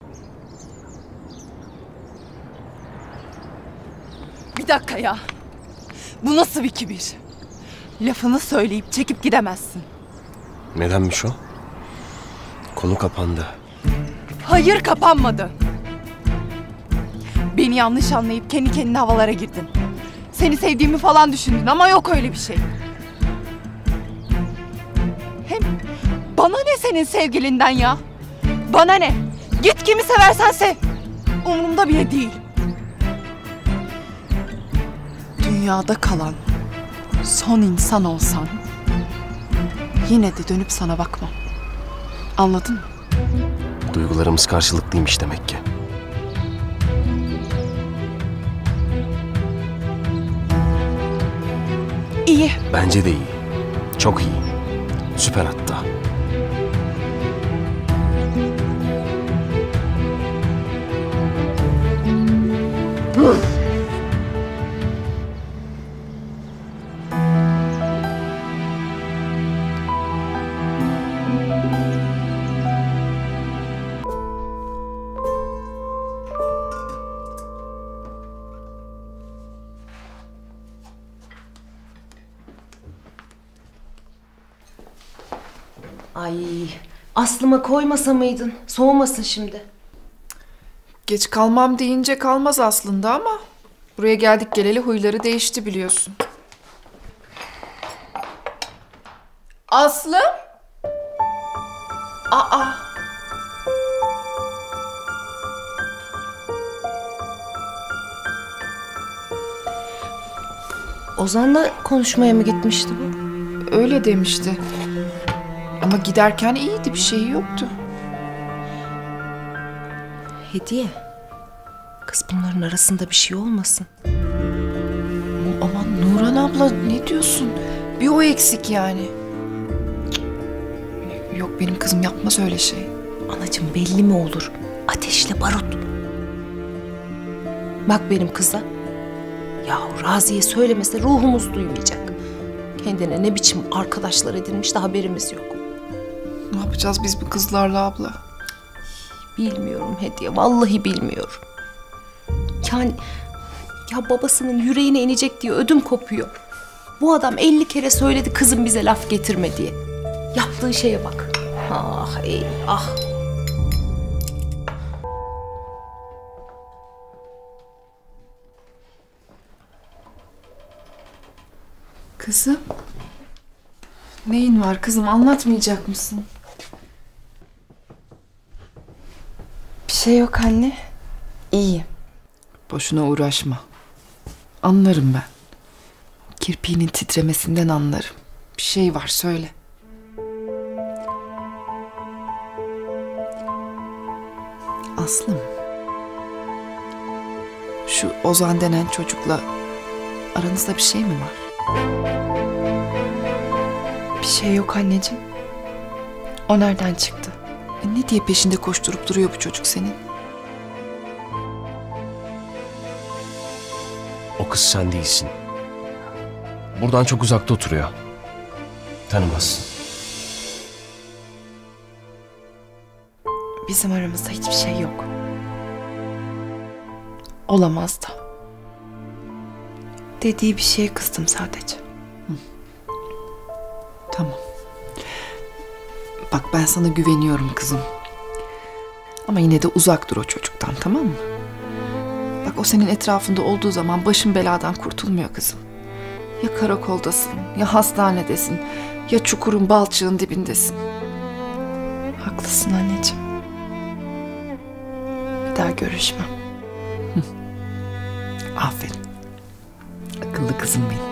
Bir dakika ya. Bu nasıl bir kibir? Lafını söyleyip çekip gidemezsin. Nedenmiş o? Konu kapandı. Hayır, kapanmadı. Beni yanlış anlayıp kendi kendine havalara girdin. Seni sevdiğimi falan düşündün ama yok öyle bir şey. Hem bana ne senin sevgilinden ya? Bana ne? Git kimi seversen sev. Umurumda bile değil. Dünyada kalan son insan olsan yine de dönüp sana bakmam. Anladın mı? Duygularımız karşılıklıymış demek ki. İyi. Bence de iyi. Çok iyi. Süper hatta. Ay, Aslıma koymasa mıydın? Soğumasın şimdi. Geç kalmam deyince kalmaz aslında ama buraya geldik geleli huyları değişti biliyorsun. Aslı? Aa. Ozan'la konuşmaya mı gitmişti bu? Öyle demişti. Ama giderken iyiydi, bir şeyi yoktu. Hediye. Kız bunların arasında bir şey olmasın. Aman Nurhan abla, ne diyorsun? Bir o eksik yani. Cık. Yok, benim kızım yapmaz öyle şey. Anacığım, belli mi olur? Ateşle barut. Bak benim kıza. Yahu Raziye söylemese ruhumuz duymayacak. Kendine ne biçim arkadaşlar edinmiş de haberimiz yok. Ne yapacağız biz bu kızlarla abla? Bilmiyorum Hediye, vallahi bilmiyorum. Yani ya babasının yüreğine inecek diye ödüm kopuyor. Bu adam 50 kere söyledi kızım bize laf getirme diye. Yaptığı şeye bak. Ah ey ah. Kızım. Neyin var kızım, anlatmayacak mısın? Bir şey yok anne. İyiyim. Boşuna uğraşma. Anlarım ben. Kirpiğinin titremesinden anlarım. Bir şey var, söyle. Aslım. Şu Ozan denen çocukla aranızda bir şey mi var? Bir şey yok anneciğim. O nereden çıktı? Ne diye peşinde koşturup duruyor bu çocuk senin? O kız sen değilsin. Buradan çok uzakta oturuyor. Tanımazsın. Bizim aramızda hiçbir şey yok. Olamaz da. Dediği bir şeye kızdım sadece. Tamam. Bak, ben sana güveniyorum kızım. Ama yine de uzak dur o çocuktan, tamam mı? Bak, o senin etrafında olduğu zaman başın beladan kurtulmuyor kızım. Ya karakoldasın, ya hastanedesin, ya çukurun balçığın dibindesin. Haklısın anneciğim. Bir daha görüşmem. Aferin. Akıllı kızım benim.